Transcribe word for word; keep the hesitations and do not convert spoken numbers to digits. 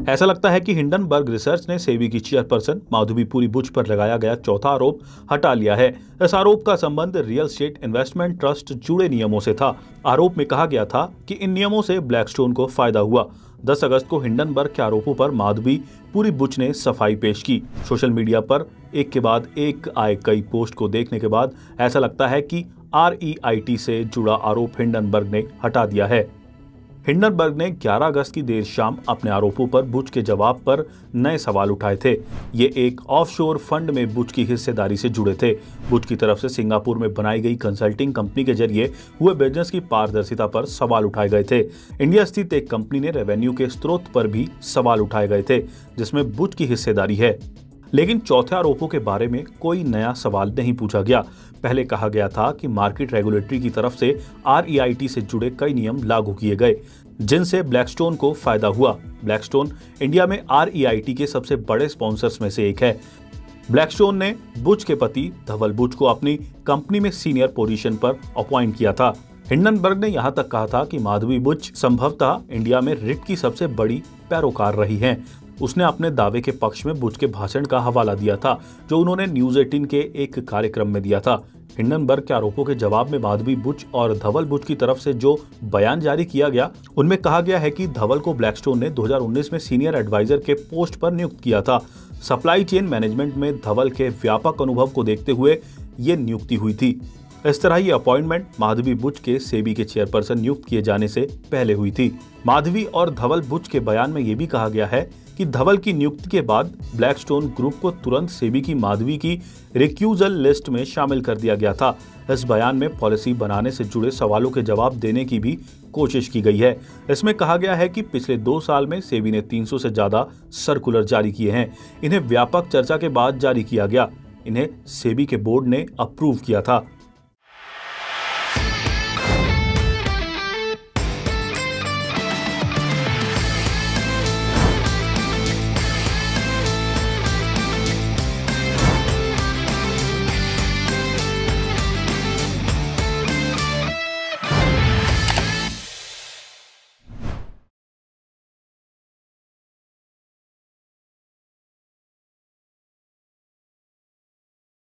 ऐसा लगता है कि हिंडनबर्ग रिसर्च ने सेबी की चेयरपर्सन माधवीपुरी बुच पर लगाया गया चौथा आरोप हटा लिया है। इस आरोप का संबंध रियल एस्टेट इन्वेस्टमेंट ट्रस्ट जुड़े नियमों से था। आरोप में कहा गया था कि इन नियमों से ब्लैकस्टोन को फायदा हुआ। दस अगस्त को हिंडनबर्ग के आरोपों पर माधवीपुरी बुच ने सफाई पेश की। सोशल मीडिया पर एक के बाद एक आए कई पोस्ट को देखने के बाद ऐसा लगता है कि आर ई आई टी से जुड़ा आरोप हिंडनबर्ग ने हटा दिया है। हिंडनबर्ग ने ग्यारह अगस्त की देर शाम अपने आरोपों पर बुच के जवाब पर नए सवाल उठाए थे। ये एक ऑफशोर फंड में बुच की हिस्सेदारी से जुड़े थे। बुच की तरफ से सिंगापुर में बनाई गई कंसल्टिंग कंपनी के जरिए हुए बिजनेस की पारदर्शिता पर सवाल उठाए गए थे। इंडिया स्थित एक कंपनी ने रेवेन्यू के स्रोत पर भी सवाल उठाए गए थे, जिसमें बुच की हिस्सेदारी है। लेकिन चौथे आरोपों के बारे में कोई नया सवाल नहीं पूछा गया। पहले कहा गया था कि मार्केट रेगुलेटरी की तरफ से आर ई आई टी से जुड़े कई नियम लागू किए गए, जिनसे ब्लैकस्टोन को फायदा हुआ। ब्लैकस्टोन इंडिया में आर ई आई टी के सबसे बड़े स्पॉन्सर्स में से एक है। ब्लैकस्टोन ने बुच के पति धवल बुच को अपनी कंपनी में सीनियर पोजीशन पर अपॉइंट किया था। हिंडनबर्ग ने यहां तक कहा था कि माधवी बुच संभवतः इंडिया में रिट की सबसे बड़ी पैरोकार रही हैं। उसने अपने दावे के पक्ष में बुच के भाषण का हवाला दिया था, जो उन्होंने न्यूज अठारह के एक कार्यक्रम में दिया था। हिंडनबर्ग के आरोपों के जवाब में माधवी बुच और धवल बुच की तरफ से जो बयान जारी किया गया, उनमें कहा गया है कि धवल को ब्लैकस्टोन ने दो हज़ार उन्नीस में सीनियर एडवाइजर के पोस्ट पर नियुक्त किया था। सप्लाई चेन मैनेजमेंट में धवल के व्यापक अनुभव को देखते हुए ये नियुक्ति हुई थी। इस तरह ये अपॉइंटमेंट माधवी बुच के सेबी के चेयरपर्सन नियुक्त किए जाने से पहले हुई थी। माधवी और धवल बुच के बयान में ये भी कहा गया है कि धवल की नियुक्ति के बाद ब्लैकस्टोन ग्रुप को तुरंत सेबी की माधवी की रिक्यूजल लिस्ट में शामिल कर दिया गया था। इस बयान में पॉलिसी बनाने से जुड़े सवालों के जवाब देने की भी कोशिश की गई है। इसमें कहा गया है कि पिछले दो साल में सेबी ने तीन सौ से ज्यादा सर्कुलर जारी किए हैं। इन्हें व्यापक चर्चा के बाद जारी किया गया। इन्हें सेबी के बोर्ड ने अप्रूव किया था।